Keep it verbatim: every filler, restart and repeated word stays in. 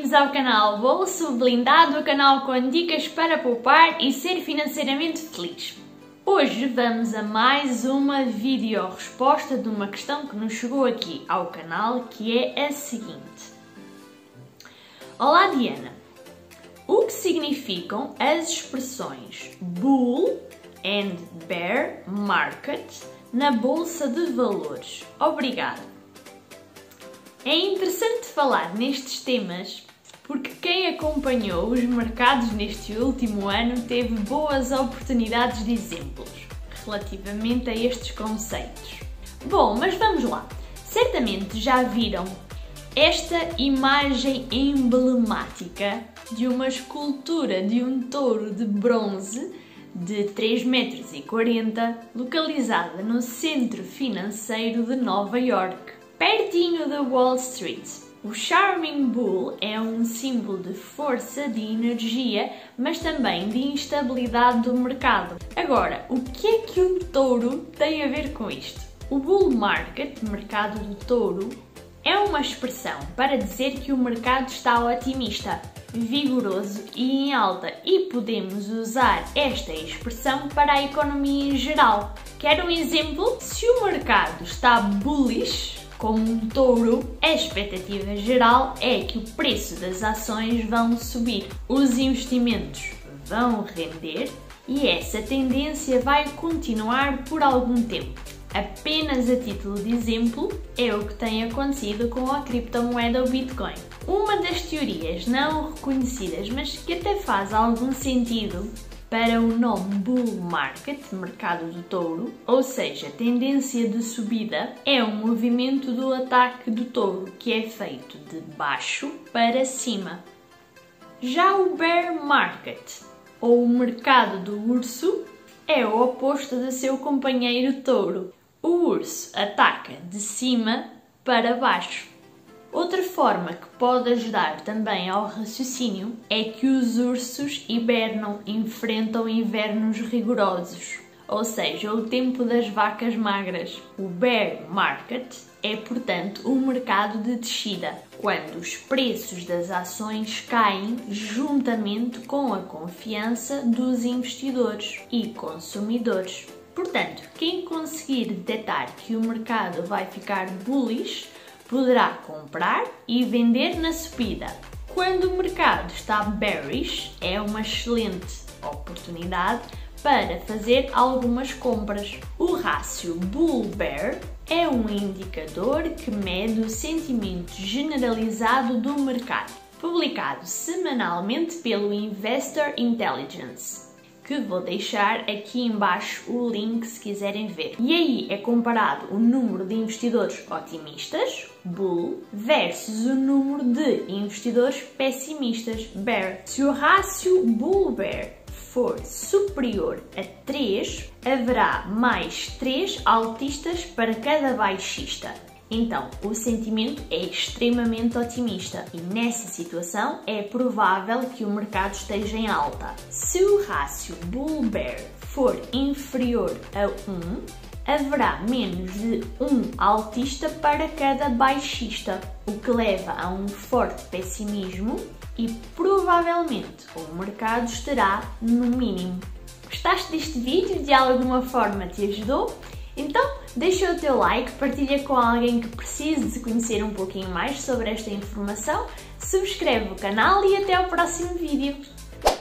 bem-vindos ao canal Bolso Blindado, o canal com dicas para poupar e ser financeiramente feliz. Hoje vamos a mais uma vídeo-resposta de uma questão que nos chegou aqui ao canal, que é a seguinte. Olá Diana, o que significam as expressões bull and bear market na Bolsa de Valores? Obrigada. É interessante falar nestes temas porque quem acompanhou os mercados neste último ano teve boas oportunidades de exemplos relativamente a estes conceitos. Bom, mas vamos lá. Certamente já viram esta imagem emblemática de uma escultura de um touro de bronze de três metros e quarenta, localizada no centro financeiro de Nova York, pertinho da Wall Street. O Charming Bull é um símbolo de força, de energia, mas também de instabilidade do mercado. Agora, o que é que um touro tem a ver com isto? O Bull Market, mercado do touro, é uma expressão para dizer que o mercado está otimista, vigoroso e em alta, e podemos usar esta expressão para a economia em geral. Quer um exemplo? Se o mercado está bullish, como um touro, a expectativa geral é que o preço das ações vão subir, os investimentos vão render e essa tendência vai continuar por algum tempo. Apenas a título de exemplo, é o que tem acontecido com a criptomoeda o Bitcoin. Uma das teorias não reconhecidas, mas que até faz algum sentido para o nome Bull Market, mercado do touro, ou seja, tendência de subida, é um movimento do ataque do touro que é feito de baixo para cima. Já o Bear Market, ou o mercado do urso, é o oposto do seu companheiro touro. O urso ataca de cima para baixo. Outra forma que pode ajudar também ao raciocínio é que os ursos hibernam, enfrentam invernos rigorosos, ou seja, o tempo das vacas magras. O bear market é, portanto, um mercado de descida, quando os preços das ações caem juntamente com a confiança dos investidores e consumidores. Portanto, quem conseguir detectar que o mercado vai ficar bullish poderá comprar e vender na subida. Quando o mercado está bearish, é uma excelente oportunidade para fazer algumas compras. O rácio Bull-Bear é um indicador que mede o sentimento generalizado do mercado, publicado semanalmente pelo Investor Intelligence, que vou deixar aqui embaixo o link se quiserem ver. E aí é comparado o número de investidores otimistas, Bull, versus o número de investidores pessimistas, Bear. Se o rácio Bull-Bear for superior a três, haverá mais três altistas para cada baixista. Então, o sentimento é extremamente otimista e nessa situação é provável que o mercado esteja em alta. Se o rácio Bull-Bear for inferior a um, haverá menos de um altista para cada baixista, o que leva a um forte pessimismo e provavelmente o mercado estará no mínimo. Gostaste deste vídeo? De alguma forma te ajudou? Então, deixa o teu like, partilha com alguém que precise de conhecer um pouquinho mais sobre esta informação, subscreve o canal e até ao próximo vídeo.